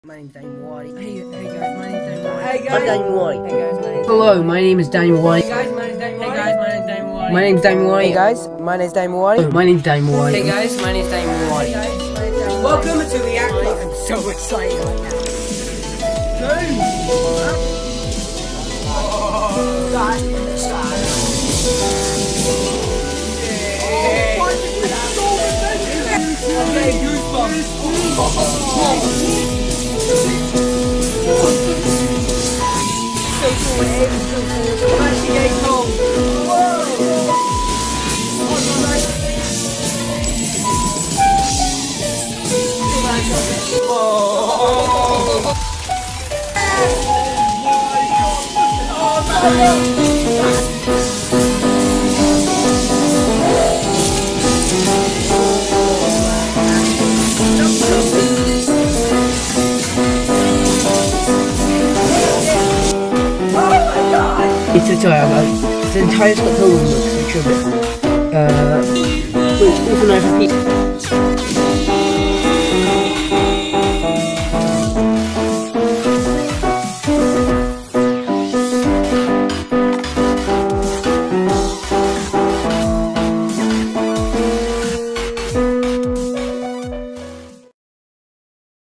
My name's Daniel White. Hey guys, my name's Daniel White. Hey guys, I'm Daniel White. Hey guys, my name's Hello, my name is Daniel White. Hey guys, my name's Daniel White. Hey guys, my name's Daniel White. My name's Daniel White. Hey guys, my name's Daniel White. My name's Daniel White. Hey guys, my name's Daniel White. Welcome to the act. I'm so excited right now. It's a tutorial. The entire Scott Pilgrim looks like a bit. Which also knows